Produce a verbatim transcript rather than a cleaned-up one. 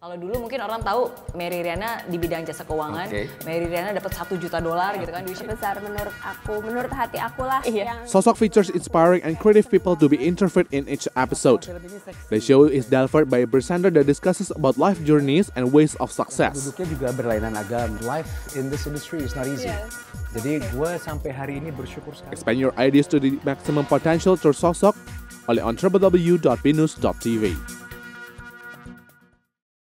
Kalau dulu mungkin orang tahu Mary Riana di bidang jasa keuangan, okay. Mary Riana dapat satu juta dolar gitu kan. Besar menurut aku, menurut hati aku lah. Iya. Yang... SOSOK features inspiring and creative people to be interviewed in each episode. The show is delivered by a presenter that discusses about life journeys and ways of success. Duduknya juga berlainan agam. Life in this industry is not easy. Yeah. Jadi gue sampai hari ini bersyukur sekali. Expand your ideas to the maximum potential through SOSOK only on w w w dot binus dot t v.